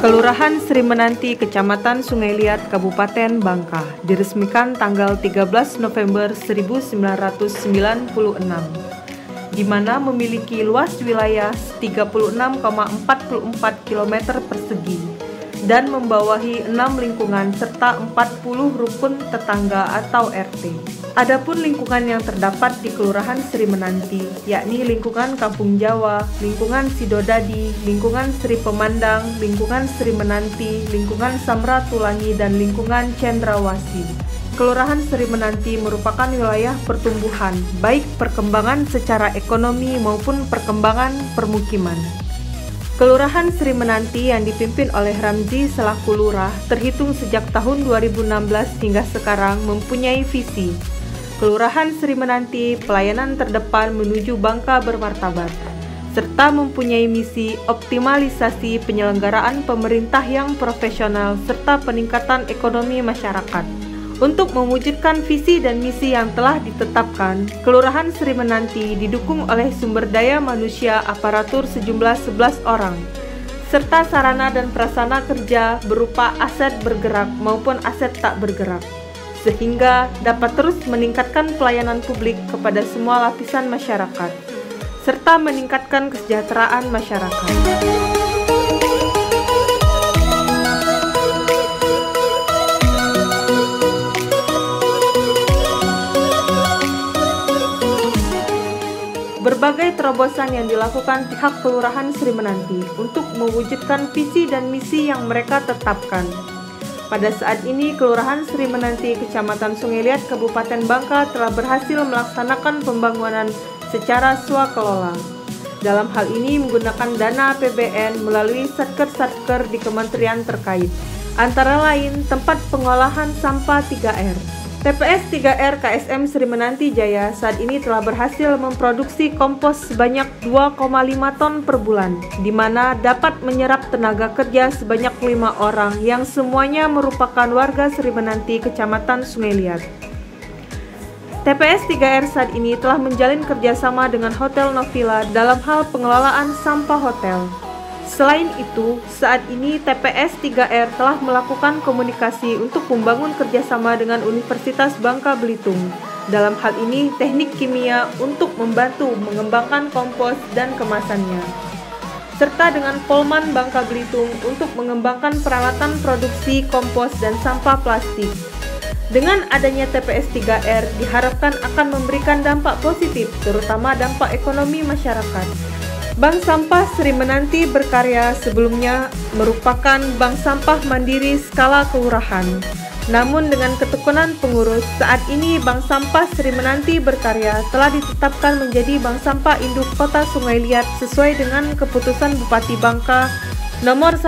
Kelurahan Sri Menanti, Kecamatan Sungai Liat, Kabupaten Bangka, diresmikan tanggal 13 November 1996, di mana memiliki luas wilayah 36,44 km persegi dan membawahi 6 lingkungan serta 40 rukun tetangga atau RT. Adapun lingkungan yang terdapat di Kelurahan Sri Menanti, yakni lingkungan Kampung Jawa, lingkungan Sidodadi, lingkungan Sri Pemandang, lingkungan Sri Menanti, lingkungan Samratulangi, dan lingkungan Cendrawasih. Kelurahan Sri Menanti merupakan wilayah pertumbuhan, baik perkembangan secara ekonomi maupun perkembangan permukiman. Kelurahan Sri Menanti yang dipimpin oleh Ramzi selaku lurah terhitung sejak tahun 2016 hingga sekarang mempunyai visi Kelurahan Sri Menanti pelayanan terdepan menuju Bangka bermartabat, serta mempunyai misi optimalisasi penyelenggaraan pemerintah yang profesional serta peningkatan ekonomi masyarakat. Untuk mewujudkan visi dan misi yang telah ditetapkan, Kelurahan Sri Menanti didukung oleh sumber daya manusia aparatur sejumlah 11 orang, serta sarana dan prasarana kerja berupa aset bergerak maupun aset tak bergerak, sehingga dapat terus meningkatkan pelayanan publik kepada semua lapisan masyarakat, serta meningkatkan kesejahteraan masyarakat. Berbagai terobosan yang dilakukan pihak Kelurahan Sri Menanti untuk mewujudkan visi dan misi yang mereka tetapkan. Pada saat ini, Kelurahan Sri Menanti, Kecamatan Sungai Liat, Kabupaten Bangka telah berhasil melaksanakan pembangunan secara swakelola. Dalam hal ini menggunakan dana APBN melalui satker-satker di kementerian terkait, antara lain tempat pengolahan sampah 3R. TPS 3R KSM Sri Menanti Jaya saat ini telah berhasil memproduksi kompos sebanyak 2,5 ton per bulan, di mana dapat menyerap tenaga kerja sebanyak 5 orang yang semuanya merupakan warga Sri Menanti, Kecamatan Sungai Liat. TPS 3R saat ini telah menjalin kerjasama dengan Hotel Novila dalam hal pengelolaan sampah hotel. Selain itu, saat ini TPS 3R telah melakukan komunikasi untuk membangun kerjasama dengan Universitas Bangka Belitung. Dalam hal ini, teknik kimia untuk membantu mengembangkan kompos dan kemasannya. Serta dengan Polman Bangka Belitung untuk mengembangkan peralatan produksi kompos dan sampah plastik. Dengan adanya TPS 3R diharapkan akan memberikan dampak positif, terutama dampak ekonomi masyarakat. Bank Sampah Sri Menanti Berkarya sebelumnya merupakan bank sampah mandiri skala kelurahan. Namun dengan ketekunan pengurus, saat ini Bank Sampah Sri Menanti Berkarya telah ditetapkan menjadi Bank Sampah Induk Kota Sungai Liat sesuai dengan keputusan Bupati Bangka nomor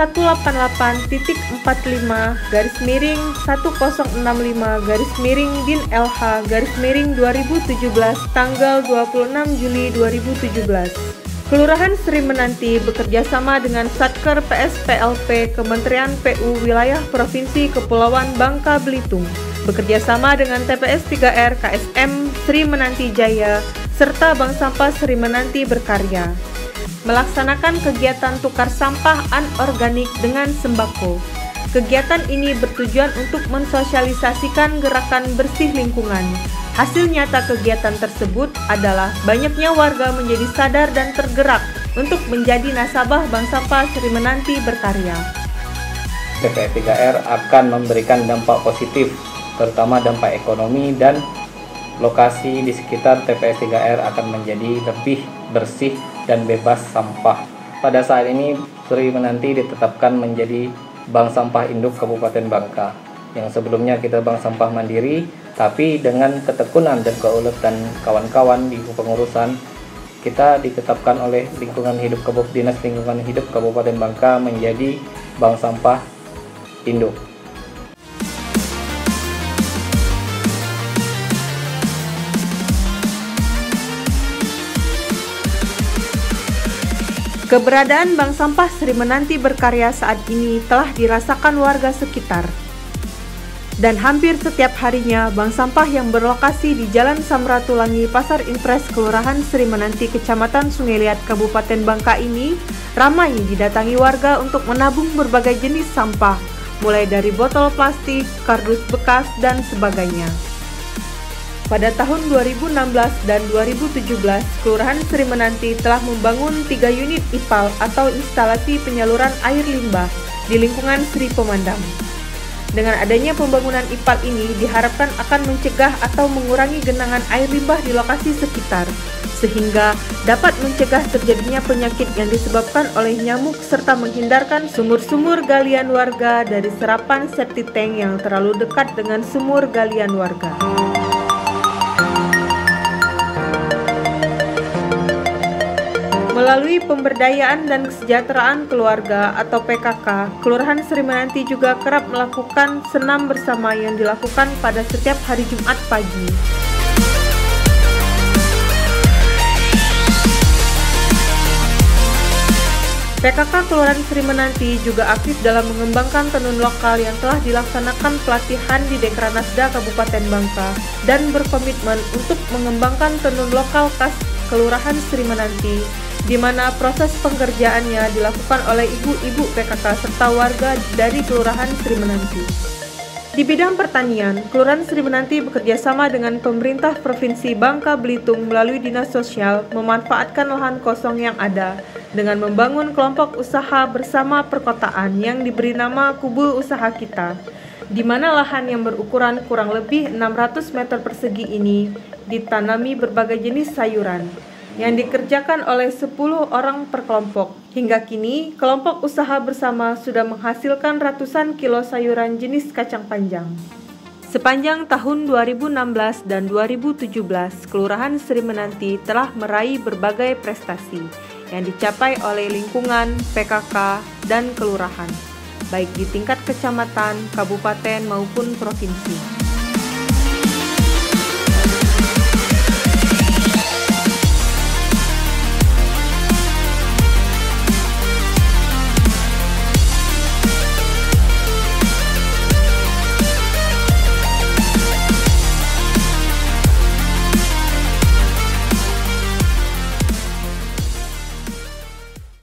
185-1065-DIN-LH-2017 tanggal 26 Juli 2017. Kelurahan Sri Menanti bekerja sama dengan Satker PSPLP Kementerian PU Wilayah Provinsi Kepulauan Bangka Belitung, bekerja sama dengan TPS 3R KSM Sri Menanti Jaya, serta Bank Sampah Sri Menanti Berkarya, melaksanakan kegiatan tukar sampah anorganik dengan sembako. Kegiatan ini bertujuan untuk mensosialisasikan gerakan bersih lingkungan. Hasil nyata kegiatan tersebut adalah banyaknya warga menjadi sadar dan tergerak untuk menjadi nasabah Bank Sampah Sri Menanti Berkarya. TPS 3R akan memberikan dampak positif, terutama dampak ekonomi, dan lokasi di sekitar TPS 3R akan menjadi lebih bersih dan bebas sampah. Pada saat ini, Sri Menanti ditetapkan menjadi Bank Sampah Induk Kabupaten Bangka. Yang sebelumnya kita Bank Sampah Mandiri, tapi dengan ketekunan dan keuletan kawan-kawan di pengurusan, kita ditetapkan oleh Dinas Lingkungan Hidup Kabupaten Bangka menjadi Bank Sampah Induk. Keberadaan Bank Sampah Sri Menanti Berkarya saat ini telah dirasakan warga sekitar. Dan hampir setiap harinya, bank sampah yang berlokasi di Jalan Samratulangi, Pasar Impres, Kelurahan Sri Menanti, Kecamatan Sungai Liat, Kabupaten Bangka ini ramai didatangi warga untuk menabung berbagai jenis sampah, mulai dari botol plastik, kardus bekas, dan sebagainya. Pada tahun 2016 dan 2017, Kelurahan Sri Menanti telah membangun 3 unit IPAL atau instalasi penyaluran air limbah di lingkungan Sri Pemandang. Dengan adanya pembangunan IPAL ini diharapkan akan mencegah atau mengurangi genangan air limbah di lokasi sekitar, sehingga dapat mencegah terjadinya penyakit yang disebabkan oleh nyamuk serta menghindarkan sumur-sumur galian warga dari serapan septic tank yang terlalu dekat dengan sumur galian warga. Melalui pemberdayaan dan kesejahteraan keluarga atau PKK, Kelurahan Sri Menanti juga kerap melakukan senam bersama yang dilakukan pada setiap hari Jumat pagi. PKK Kelurahan Sri Menanti juga aktif dalam mengembangkan tenun lokal yang telah dilaksanakan pelatihan di Dekranasda Kabupaten Bangka dan berkomitmen untuk mengembangkan tenun lokal khas Kelurahan Sri Menanti, di mana proses pengerjaannya dilakukan oleh ibu-ibu PKK serta warga dari Kelurahan Sri Menanti. Di bidang pertanian, Kelurahan Sri Menanti bekerjasama dengan pemerintah Provinsi Bangka Belitung melalui Dinas Sosial memanfaatkan lahan kosong yang ada dengan membangun kelompok usaha bersama perkotaan yang diberi nama Kubul Usaha Kita, di mana lahan yang berukuran kurang lebih 600 meter persegi ini ditanami berbagai jenis sayuran yang dikerjakan oleh 10 orang per kelompok. Hingga kini, kelompok usaha bersama sudah menghasilkan ratusan kilo sayuran jenis kacang panjang. Sepanjang tahun 2016 dan 2017, Kelurahan Sri Menanti telah meraih berbagai prestasi yang dicapai oleh lingkungan, PKK, dan kelurahan, baik di tingkat kecamatan, kabupaten, maupun provinsi.